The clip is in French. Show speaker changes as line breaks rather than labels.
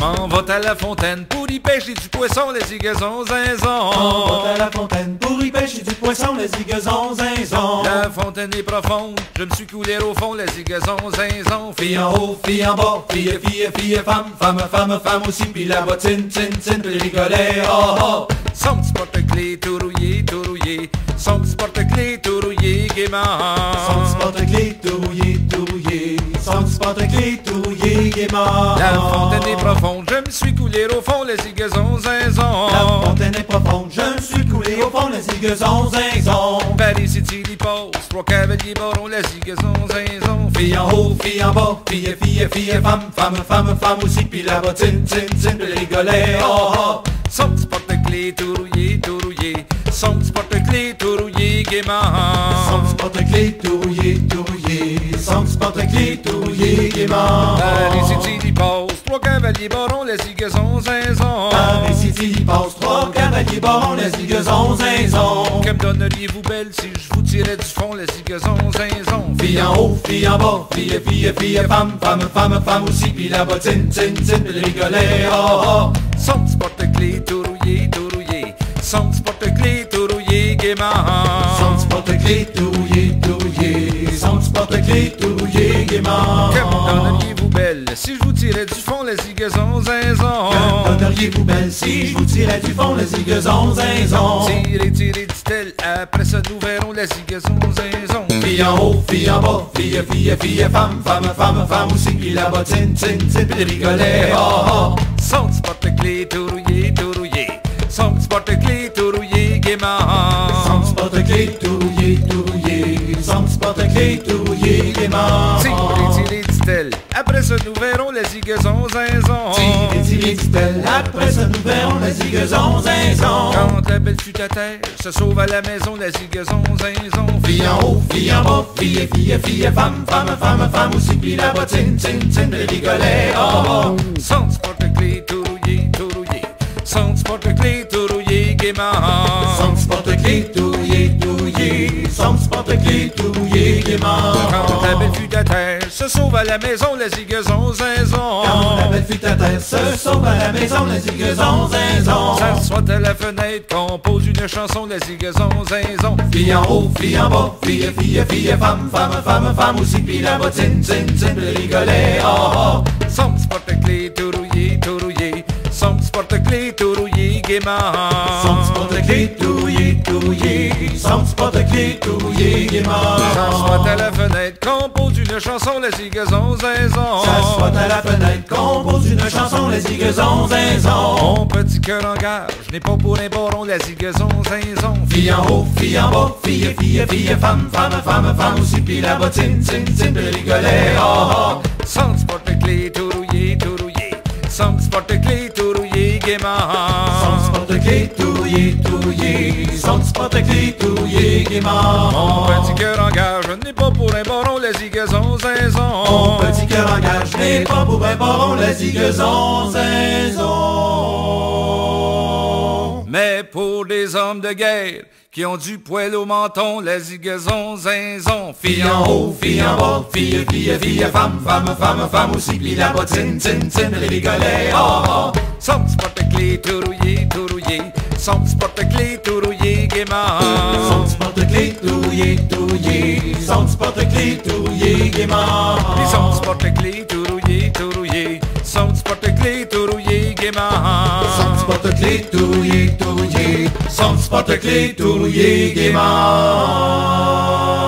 M'en va à la fontaine pour y pêcher du poisson, les zigazons zinzons.
On va à la fontaine pour y pêcher du poisson, les zigazons zinzons.
La fontaine est profonde, je me suis coulé au fond, les zigazons zinzons.
Fille en haut, fille en bas, fille, fille, fille, femme, femme, femme, femme aussi, puis la bottine, tin, tin, puis rigoler, oh, oh.
Son petit porte-clés tout rouillé, tout rouillé. Son petit porte-clés tout rouillé gaiement.
Son petit porte-clés tout rouillé, tout rouillé. Son petit porte-clés tout rouillé, gaiement.
La fontaine est profonde, je me suis coulé au fond, les zigazons zinzons.
La fontaine est profonde, je me suis coulé au fond, les zigazons zinzons.
Paris City y pose, trois cavaliers barons, les zigazons zinzons.
Fille en haut, fille en bas, fille, fille, fille, femme, femme, femme, femme aussi, puis la bottine, tin, tin, puis rigoler, oh, oh.
Son petit porte-clés tout rouillé, tout rouillé. Son petit porte-clés tout rouillé gaiement.
Son petit porte-clés tout rouillé, tout rouillé. Son petit porte-clés tout rouillé, gaiement.
Paris City y pose, trois cavaliers barons, les zigazons zinzons.
Paris City y passe trois cavaliers barons, les zigazons zinzons.
Que me donneriez-vous belle si je vous tirais du fond, les zigazons zinzons.
Fille en haut, fille en bas, fille, fille, fille, femme, femme, femme, femme aussi, puis la bottine, tin, tin, puis rigoler, oh, oh.
Son petit porte-clés tout rouillé, tout rouillé. Son petit porte-clés tout rouillé gaiement.
Son petit porte-clés tout rouillé, tout rouillé. Son petit porte-clés tout rouillé, gaiement.
Que me donneriez-vous belle si je vous tirais du fond, les zigazons zinzons.
Que me donneriez-vous belle si je vous tirais du fond, les zigazons zinzons.
Tirez, tirez, dit-elle, après ça nous verrons les zigazons zinzons.
Fille en haut, fille en bas, fille, fille, fille, femme, femme, femme, femme aussi, puis la bottine, tin, tin, puis rigoler, oh, oh.
Son petit porte-clés tout rouillé, tout rouillé. Son petit porte-clés tout rouillé gaiement.
Son petit porte-clés tout rouillé, tout rouillé. Son petit porte-clés tout rouillé, gaiement.
Tirez, tirez, dit-elle, après ça nous verrons les zigazons zinzons.
Tirez, tirez, dit-elle, après ça nous verrons les zigazons zinzons.
Quand la belle fut à terre, se sauve à la maison, les zigazons zinzons.
Fille en haut, fille en bas, fille, fille, fille, femme, femme, femme, femme aussi, puis la bottine, tin, tin, puis rigoler, oh, oh.
Son petit porte-clés tout rouillé, tout rouillé. Son petit porte-clés tout rouillé gaiement.
Son petit porte-clés tout rouillé, tout rouillé. Son petit porte-clés tout rouillé, gaiement.
Quand la belle fut à terre, se sauve à la maison, les zigazons zinzons.
Quand la belle fut à terre, se sauve à la maison, les zigazons zinzons.
S'assoit à la fenêtre, compose une chanson, les zigazons zinzons.
Fille en haut, fille en bas, fille, fille, fille, femme, femme, femme, femme aussi, puis la bottine, tin, tin, puis rigoler, oh, oh.
Son petit porte-clés tout rouillé, tout rouillé. Son petit porte-clés tout rouillé gaiement.
Son petit porte-clés tout rouillé, tout rouillé. Son petit porte-clés tout rouillé, gaiement.
S'assoit à la fenêtre, compose une chanson, les zigazons zinzons.
S'assoit à la fenêtre, compose une chanson, les zigazons zinzons.
Mon petit cœur en gare, je n'ai pas pour un baron, les zigazons zinzons.
Fille en haut, fille en bas, fille, fille, fille, femme, femme, femme, femme aussi, puis la bottine, tin, tin, puis rigoler, oh, oh.
Son petit porte-clés tout rouillé, tout rouillé. Son petit porte-clés tout rouillé gaiement.
Son petit porte-clés tout rouillé, tout rouillé. Son petit porte-clés tout rouillé, gaiement.
Mon petit cœur en gare, je n'ai pas pour un baron, les zigazons zinzons.
Mon petit cœur en gare, je n'ai pas pour un baron, les zigazons zinzons.
Mais pour des hommes de guerre qui ont du poil au menton, les zigazons zinzons.
Fille en haut, fille en bas, fille, fille, fille, femme, femme, femme, femme aussi, puis la bottine, tin, tin, rigoler, oh, oh.
Son petit porte-clés tout rouillé, tout rouillé. Son petit porte-clés tout rouillé gaiement.
Son petit porte-clés tout rouillé, tout rouillé. Son petit porte-clés tout rouillé, gaiement.
Et son petit porte-clés tout rouillé, tout rouillé. Son petit porte-clés tout rouillé gaiement.
Son petit porte-clés tout rouillé, tout rouillé. Son petit porte-clés tout rouillé, gaiement.